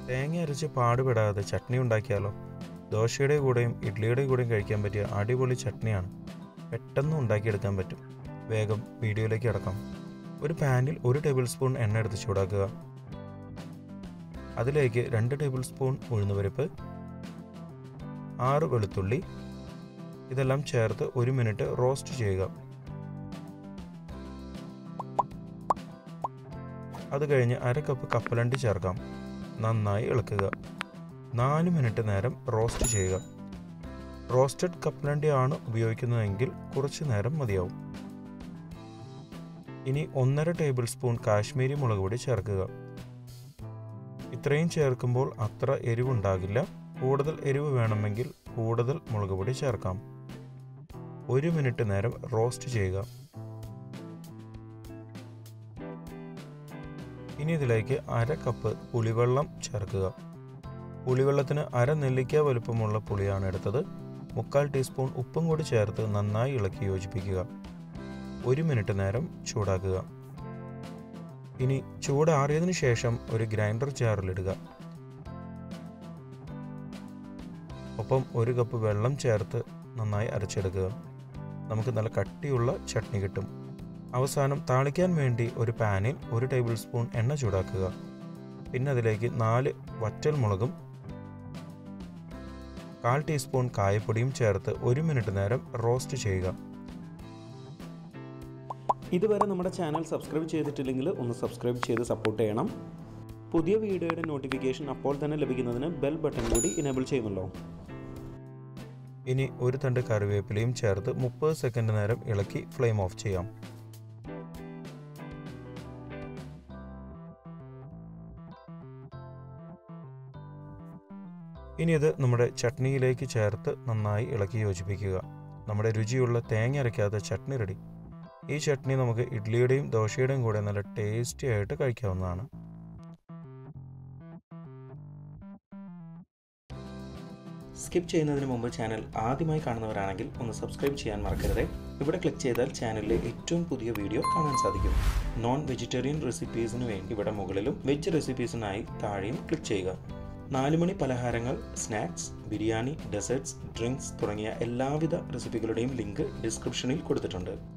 തേങ്ങ അരച്ച് പാടുപെടാതെ ചട്നി ഉണ്ടാക്കിയാലോ? ദോശയുടെ കൂടെയും ഇഡ്ഡലിയുടെ കൂടെയും കഴിക്കാൻ പറ്റിയ അടിപൊളി ചട്നിയാണ്. പെട്ടെന്ന് ഉണ്ടാക്കിയെടുക്കാൻ പറ്റും. വേഗം വീഡിയോയിലേക്ക് കിടക്കാം. ഒരു പാനിൽ 1 ടേബിൾ സ്പൂൺ എണ്ണ എടുത്ത് ചൂടാക്കുക. അതിലേക്ക് 2 ടേബിൾ സ്പൂൺ ഉഴുന്നുപരിപ്പ്, 6 വെളുത്തുള്ളി ഇതെല്ലാം ചേർത്ത് 1 മിനിറ്റ് റോസ്റ്റ് ചെയ്യുക. അത് കഴിഞ്ഞ് 1/2 കപ്പ് കപ്പലണ്ടി ചേർക്കാം. നന്നായി ഇളക്കുക. 4 മിനിറ്റ് നേരം റോസ്റ്റ് ചെയ്യുക. റോസ്റ്റഡ് കപ്പലണ്ടി ആണ് ഉപയോഗിക്കുന്നതെങ്കിൽ കുറച്ച് നേരം മതിയാവും. ഇനി 1.5 ടേബിൾ സ്പൂൺ കാശ്മീരി മുളക് പൊടി ചേർക്കുക. ഇത്രയും ചേർക്കുമ്പോൾ അത്ര എരിവുണ്ടാകില്ല. കൂടുതൽ എരിവ് വേണമെങ്കിൽ കൂടുതൽ മുളക് പൊടി ചേർക്കാം. 1 മിനിറ്റ് നേരം റോസ്റ്റ് ചെയ്യുക. ഇനി ഇതിലേക്ക് 1/2 കപ്പ് പുളിവെള്ളം ചേർക്കുക. പുളിവെള്ളത്തിന് 1/2 നെല്ലിക്ക വലുപ്പമുള്ള പുളിയാണ് എടുത്തത്. 3/4 ടീസ്പൂൺ ഉപ്പും കൂടി ചേർത്ത് നന്നായി ഇളക്കി യോജിപ്പിക്കുക. 1 മിനിറ്റ് നേരം ചൂടാക്കുക. ഇനി ചൂടാറിയതിനു ശേഷം ഒരു ഗ്രൈൻഡർ ജാറിലിടുക. ഒപ്പം 1 കപ്പ് വെള്ളം ചേർത്ത് നന്നായി അരച്ചെടുക്കുക. നമുക്ക് നല്ല കട്ടിയുള്ള ചട്നി കിട്ടും. അവസാനം താളിക്കാൻ വേണ്ടി ഒരു പാനിൽ 1 ടേബിൾ സ്പൂൺ എണ്ണ ചൂടാക്കുക. പിന്നെ അതിലേക്ക് 4 വറ്റൽമുളകും 1/4 ടീസ്പൂൺ കായപ്പൊടിയും ചേർത്ത് 1 മിനിറ്റ് നേരം റോസ്റ്റ് ചെയ്യുക. ഇതുവരെ നമ്മുടെ ചാനൽ സബ്സ്ക്രൈബ് ചെയ്തിട്ടില്ലെങ്കിൽ ഒന്ന് സബ്സ്ക്രൈബ് ചെയ്ത് സപ്പോർട്ട് ചെയ്യണം. പുതിയ വീഡിയോയുടെ നോട്ടിഫിക്കേഷൻ അപ്പോൾ തന്നെ ലഭിക്കുന്നതിന് ബെൽ ബട്ടൺ കൂടി ഇനേബിൾ ചെയ്യുമല്ലോ. ഇനി 1 തണ്ട് കറിവേപ്പിലയും ചേർത്ത് 30 സെക്കൻഡ് നേരം ഇളക്കി ഫ്ലെയിം ഓഫ് ചെയ്യാം. ഇനി ഇത് നമ്മുടെ ചട്നിയിലേക്ക് ചേർത്ത് നന്നായി ഇളക്കി യോജിപ്പിക്കുക. നമ്മുടെ രുചിയുള്ള തേങ്ങ അരയ്ക്കാത്ത ചട്നി റെഡി. ഈ ചട്നി നമുക്ക് ഇഡ്ഡലിയുടെയും ദോശയുടെയും കൂടെ നല്ല ടേസ്റ്റി ആയിട്ട് കഴിക്കാവുന്നതാണ്. സ്കിപ്പ് ചെയ്യുന്നതിന് മുമ്പ് ചാനൽ ആദ്യമായി കാണുന്നവരാണെങ്കിൽ ഒന്ന് സബ്സ്ക്രൈബ് ചെയ്യാൻ മറക്കരുത്. ഇവിടെ ക്ലിക്ക് ചെയ്താൽ ചാനലിലെ ഏറ്റവും പുതിയ വീഡിയോ കാണാൻ സാധിക്കും. നോൺ വെജിറ്റേറിയൻ റെസിപ്പീസിന് വേണ്ടി ഇവിടെ മുകളിലും വെജ് റെസിപ്പീസിനായി താഴെയും ക്ലിക്ക് ചെയ്യുക. 4 മണി പലഹാരങ്ങൾ, സ്നാക്സ്, ബിരിയാണി, ഡെസേർട്സ്, ഡ്രിങ്ക്സ് തുടങ്ങിയ എല്ലാവിധ റെസിപ്പികളുടെയും ലിങ്ക് ഡിസ്ക്രിപ്ഷനിൽ കൊടുത്തിട്ടുണ്ട്.